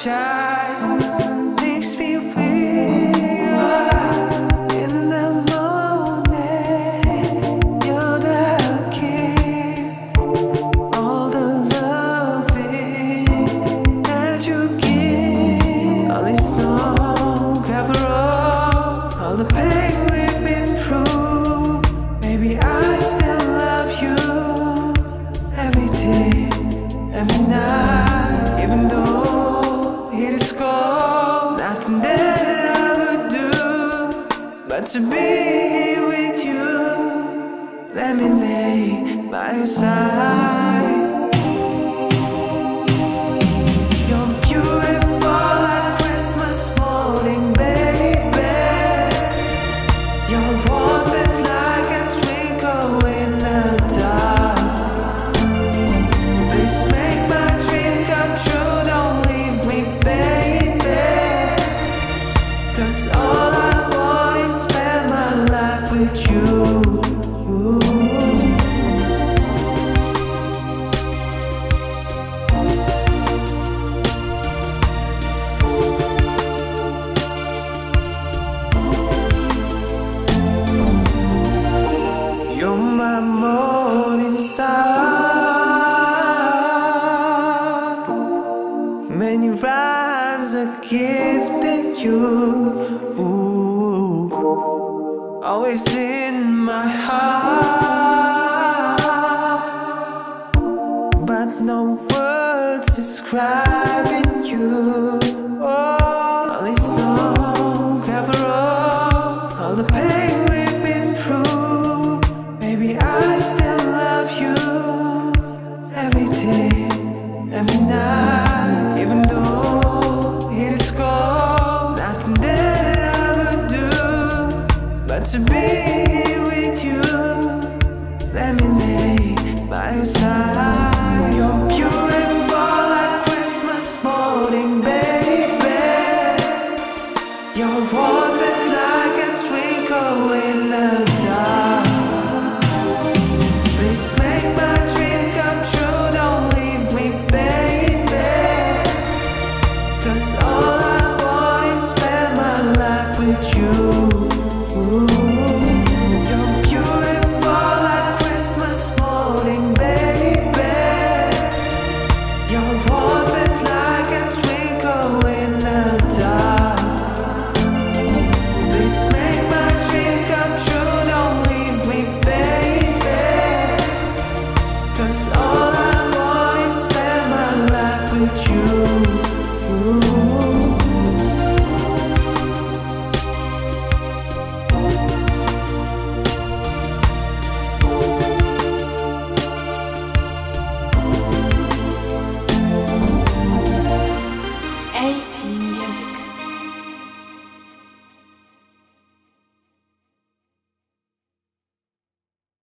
sunshine makes me weird. In the morning, you're the king. All the loving that you give, all this don't cover all the pain we've been through. Maybe I still love you every day, every night, even though it is cold. Nothing that I would do but to be here with you. Let me lay by your side. You're beautiful like Christmas morning, baby. You're wanted like a twinkle in the dark. Please make my dream come true, don't leave me, baby. 'Cause all I want is spend my life with you. You're my morning star. Many rhymes are gifted you. Ooh, always in my heart, but no words describing you. Oh, at least don't cover all the pain we've been through. Maybe I still love you every day, every night, even though it is cold. Nothing that I would do but to be here with you. Let me lay by your side. You're beautiful like Christmas morning, baby. You're wanted like a twinkle in the dark. Please make my dream come true, don't leave me, baby. 'Cause all I want is spend my life with you. You're beautiful like Christmas morning, baby. You're wanted like a twinkle in the dark. Please make my dream come true, don't leave me, baby. 'Cause